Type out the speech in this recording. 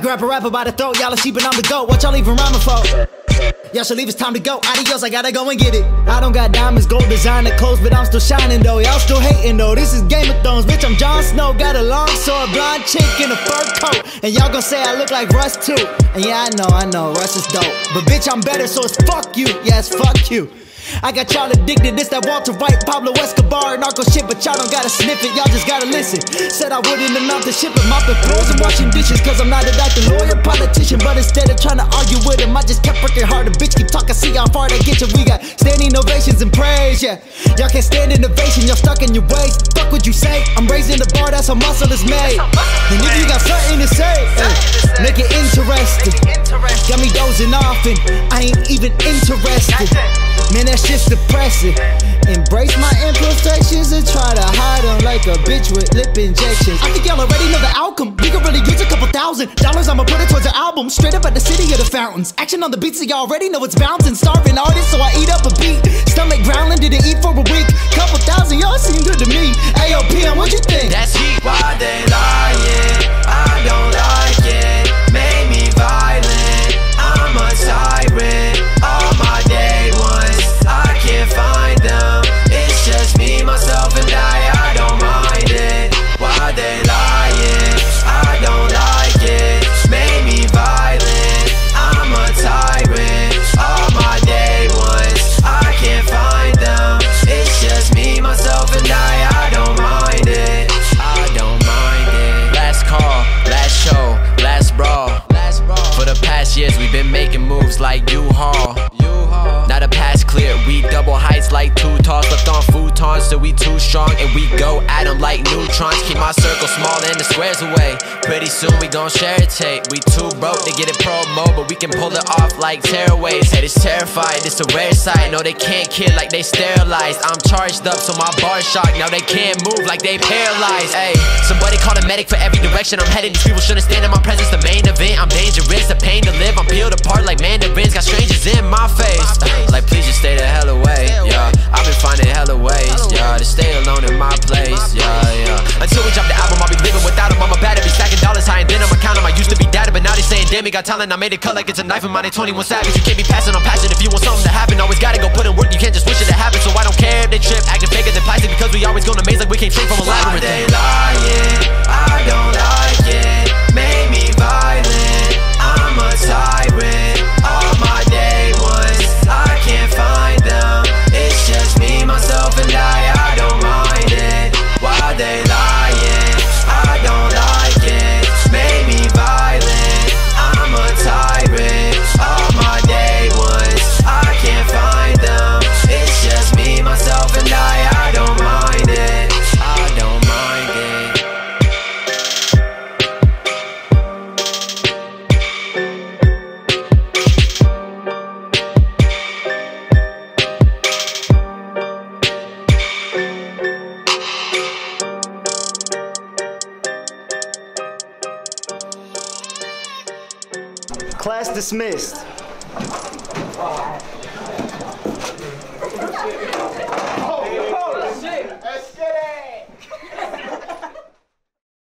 grab a rapper by the throat, y'all are sheep and I'm the goat. What y'all even rhyming for? Y'all should leave, it's time to go. Adios, I gotta go and get it. I don't got diamonds, gold designer clothes, but I'm still shining though. Y'all still hating though. This is Game of Thrones, bitch, I'm Jon Snow. Got a long sword, blonde chick in a fur coat. And y'all gon' say I look like Russ too. And yeah, I know, Russ is dope. But bitch, I'm better, so it's fuck you. Yeah, it's fuck you. I got y'all addicted, this that Walter White, Pablo Escobar, narco shit, but y'all don't gotta sniff it, y'all just gotta listen. Said I wouldn't amount to shit, but mopping floors and washing dishes, cause I'm not a doctor, lawyer, politician. But instead of trying to argue with him, I just kept working hard. The bitch keep talking, see how far they get you. We got standing ovations and praise, yeah. Y'all can't stand innovation, y'all stuck in your ways. Fuck what you say, I'm raising the bar, that's how muscle is made. And if you got something to say, make it interesting. Got me dozing off and I ain't even interested. Man, that shit's depressing. Embrace my imperfections and try to hide them like a bitch with lip injections. I think y'all already know the outcome. We could really use a couple $1,000. I'ma put it towards an album. Straight up at the city of the fountains. Action on the beats, so y'all already know it's bouncing. Starving artist, so I eat up a beat. Stomach growling, didn't eat for a week. Couple thousand, y'all seem good to me. Ayo, PM, what you think? That's heat. Why they lying? I don't like it. Made me violent. I'm a tyrant. All my day ones, I can't find them. It's just me, myself, and I don't mind it. Why they lying? I don't like it. Made me violent. I'm a tyrant. All my day ones, I can't find them. It's just me, myself, and I don't mind it. I don't mind it. Last call, last show, last brawl. For the past years we've been making moves like U-Haul. Now the past clear, we double heights like two talls. Left on futons till we too strong, and we go at them like neutrons. Keep my circle small and the squares away. Pretty soon we gon' share a tape. We too broke to get it promo, but we can pull it off like tearaways. Head is terrified, it's a rare sight. No, they can't kill like they sterilized. I'm charged up so my bar's shocked. Now they can't move like they paralyzed. Ayy, somebody call a medic for every direction I'm headed. These people shouldn't stand in my presence, the main event. I'm dangerous, a pain to live. I'm peeled apart like mandarins. Got strangers in my face. Like please just stay the hell away, yeah. I've been finding hella ways, yeah, to stay alone in my place, yeah. Until we drop the album, I'll be living without him. I'm about to be stacking dollars high and then I'ma count 'em. I used to be daddy, but now they saying damn, he got talent. I made it cut like it's a knife in my 21 Savage. You can't be passing on passion if you want something to happen. Always gotta go put in work, you can't just wish it to happen. So I don't care if they trip, acting faker than plastic, because we always gonna maze like we can't drink from a labyrinth. Why they lying? I don't like it. Made me violent. I'm a tyrant. All my day ones, I can't find them. It's just me, myself, and I don't mind it. Why they lying? I don't like it. Made me violent. I'm a tyrant. All my day ones, I can't find them. It's just me, myself, and I don't mind it. I don't mind it. Class dismissed.